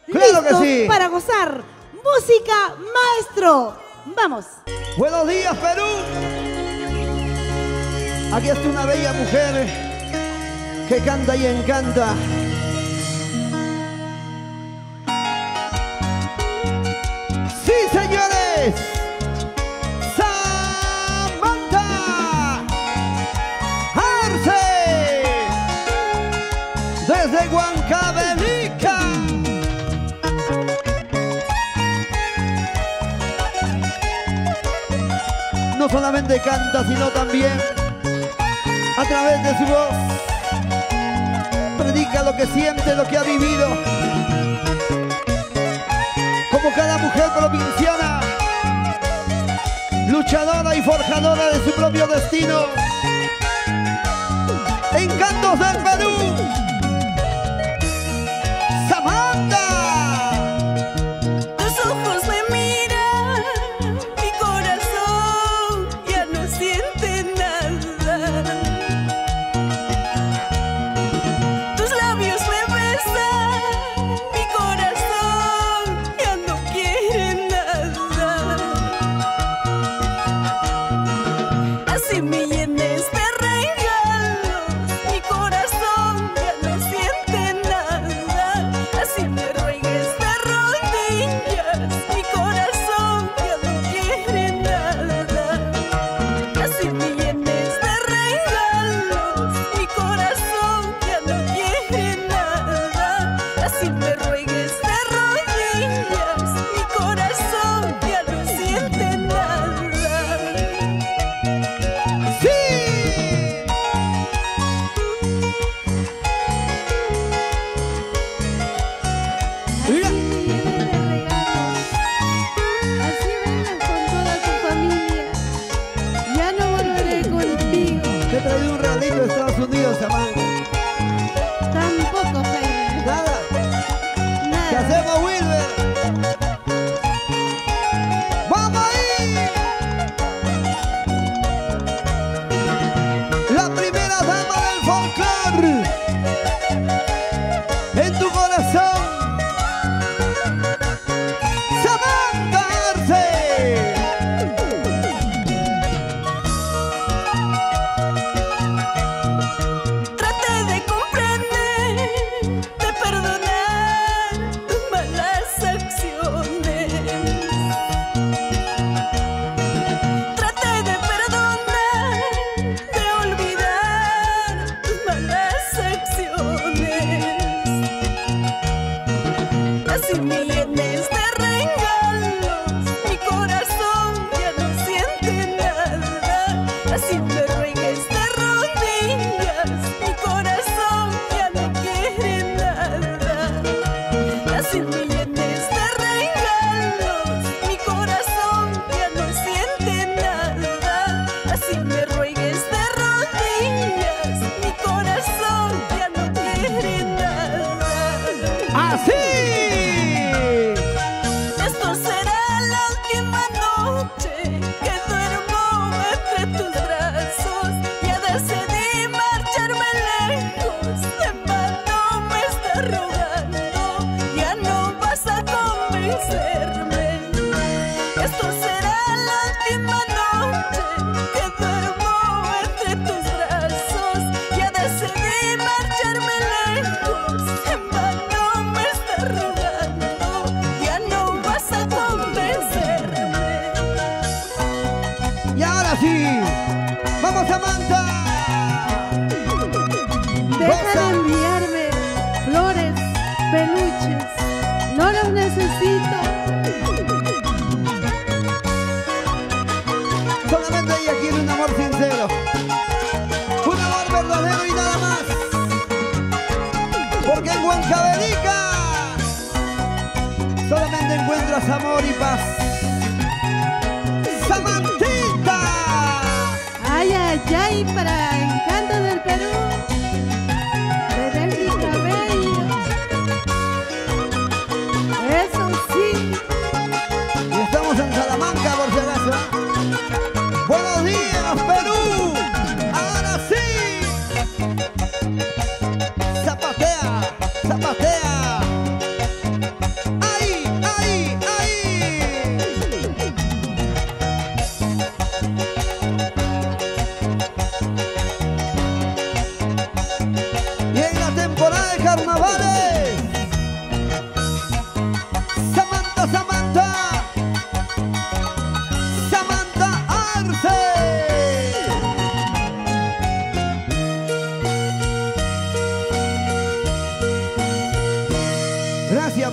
Claro que listos sí. para gozar. Música, maestro. Vamos. Buenos días, Perú. Aquí está una bella mujer que canta y encanta. ¡Sí, señores! ¡Samantha Arce! Desde Huancavelica. No solamente canta, sino también a través de su voz predica lo que siente, lo que ha vivido. Como cada mujer provinciana, luchadora y forjadora de su propio destino. Encantos del Perú, Samantha. Tus ojos me miran, mi corazón ya no siente nada. Tus labios me besan, mi corazón ya no quiere nada. Así me llenes de regalos, mi corazón ya no siente nada. Así me ruegues de rodillas, mi corazón ya no quiere nada. Así me llenes de regalos, mi corazón ya no quiere nada. Así me ruegues de rodillas, mi corazón ya no siente nada. ¡Sí! Mira. Así vengas con toda tu familia. Ya no volveré contigo. Te he traído un regalito de Estados Unidos, Samantha. Tampoco, Jaime. Nada. ¿Qué Nada. hacemos, Wilber? ¡Vamos ahí! La primera dama del folclore en tu corazón, Samantha Arce. Traté de comprender, de perdonar tus malas acciones. Traté de perdonar, de olvidar tus malas acciones. Así me llenes de regalos, mi corazón ya no siente nada. Así me ruegues de rodillas, mi corazón ya no quiere nada. Así me llenes de regalos, mi corazón ya no siente nada. Así me ruegues de rodillas, mi corazón ya no quiere nada. ¡Así! Esto será la última noche que duermo entre tus brazos. Ya decidí marcharme lejos, en vano me estás rogando, ya no vas a convencerme. Esto será la última noche que duermo entre tus brazos. Ya decidí marcharme lejos, en vano me estás rogando, ya no vas a convencerme. Y ahora sí, vamos, Samantha. Deja de enviarme flores, peluches. No los necesito. Solamente ella quiere un amor sincero, un amor verdadero y nada más. Porque en Huancavelica solamente encuentras amor y paz. ¡Samantita! Ay, ay, ay, para encanto del Perú. Desde mi cabello. Eso sí. Y estamos en Salamanca, por si acaso. ¡Buenos días, Perú! ¡Ahora sí! ¡Zapatea! ¡Zapatea!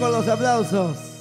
por los aplausos.